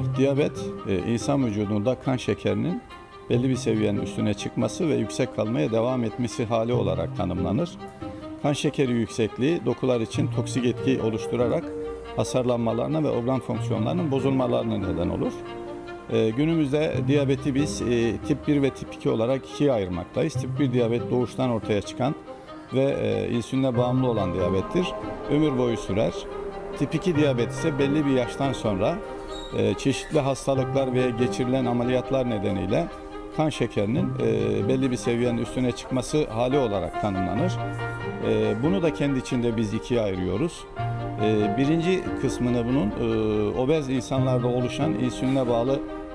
Diyabet, insan vücudunda kan şekerinin belli bir seviyenin üstüne çıkması ve yüksek kalmaya devam etmesi hali olarak tanımlanır. Kan şekeri yüksekliği dokular için toksik etki oluşturarak hasarlanmalarına ve organ fonksiyonlarının bozulmalarına neden olur. Günümüzde diyabeti biz tip 1 ve tip 2 olarak ikiye ayırmaktayız. Tip 1 diyabet doğuştan ortaya çıkan ve insüline bağımlı olan diyabettir. Ömür boyu sürer. Tip 2 diyabet ise belli bir yaştan sonra çeşitli hastalıklar ve geçirilen ameliyatlar nedeniyle kan şekerinin belli bir seviyenin üstüne çıkması hali olarak tanımlanır. Bunu da kendi içinde biz ikiye ayırıyoruz. Birinci kısmını bunun obez insanlarda oluşan insüline bağlı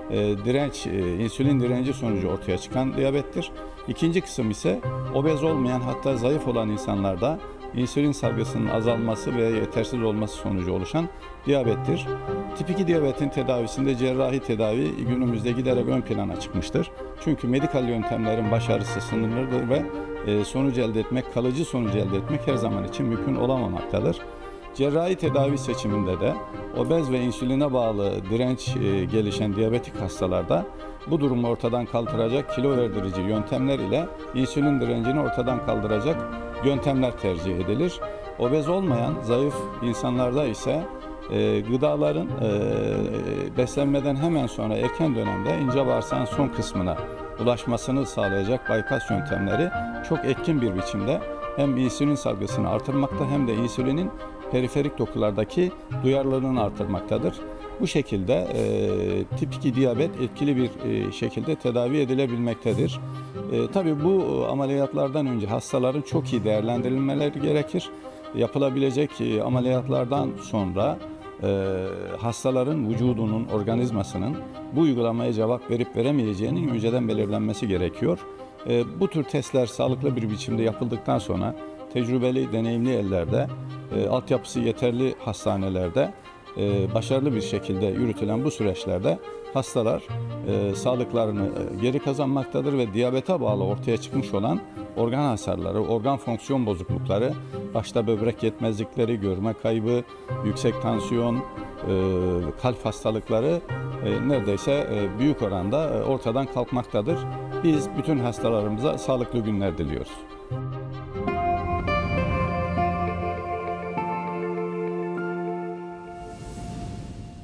insülin direnci sonucu ortaya çıkan diyabettir. İkinci kısım ise obez olmayan, hatta zayıf olan insanlarda insülin salgısının azalması ve yetersiz olması sonucu oluşan diyabettir. Tip 2 diyabetin tedavisinde cerrahi tedavi günümüzde giderek ön plana çıkmıştır. Çünkü medikal yöntemlerin başarısı sınırlıdır ve kalıcı sonuç elde etmek her zaman için mümkün olamamaktadır. Cerrahi tedavi seçiminde de obez ve insüline bağlı direnç gelişen diyabetik hastalarda bu durumu ortadan kaldıracak kilo verdirici yöntemler ile insülin direncini ortadan kaldıracak yöntemler tercih edilir. Obez olmayan zayıf insanlarda ise gıdaların beslenmeden hemen sonra erken dönemde ince bağırsağın son kısmına ulaşmasını sağlayacak bypass yöntemleri çok etkin bir biçimde hem insülin salgısını artırmakta hem de insülinin periferik dokulardaki duyarlılığını artırmaktadır. Bu şekilde tip 2 diyabet etkili bir şekilde tedavi edilebilmektedir. Tabii bu ameliyatlardan önce hastaların çok iyi değerlendirilmeleri gerekir. Yapılabilecek ameliyatlardan sonra hastaların vücudunun, organizmasının bu uygulamaya cevap verip veremeyeceğinin önceden belirlenmesi gerekiyor. Bu tür testler sağlıklı bir biçimde yapıldıktan sonra tecrübeli, deneyimli ellerde, altyapısı yeterli hastanelerde başarılı bir şekilde yürütülen bu süreçlerde hastalar sağlıklarını geri kazanmaktadır ve diyabete bağlı ortaya çıkmış olan organ hasarları, organ fonksiyon bozuklukları, başta böbrek yetmezlikleri, görme kaybı, yüksek tansiyon, kalp hastalıkları neredeyse büyük oranda ortadan kalkmaktadır. Biz bütün hastalarımıza sağlıklı günler diliyoruz.